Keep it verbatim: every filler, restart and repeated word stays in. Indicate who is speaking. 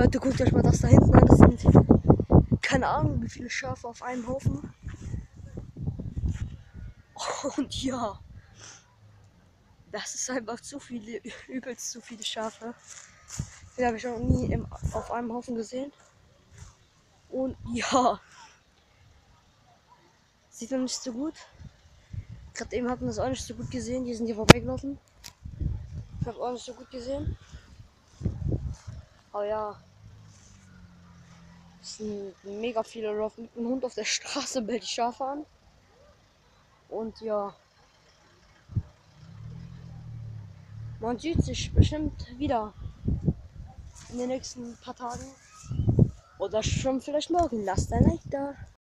Speaker 1: Leute, guckt euch mal das da hinten an. Das sind keine Ahnung, wie viele Schafe auf einem Haufen. Und ja, das ist einfach zu viele, übelst zu viele Schafe. Die habe ich noch nie im, auf einem Haufen gesehen. Und ja, sieht man nicht so gut. Gerade eben hat man das auch nicht so gut gesehen. Die sind hier vorbeigelaufen. Ich habe auch nicht so gut gesehen. Aber ja, es sind mega viele laufen mit dem Hund auf der Straße, bellt die Schafe an. Und ja, man sieht sich bestimmt wieder in den nächsten paar Tagen. Oder schon vielleicht morgen. Lasst ein Like da.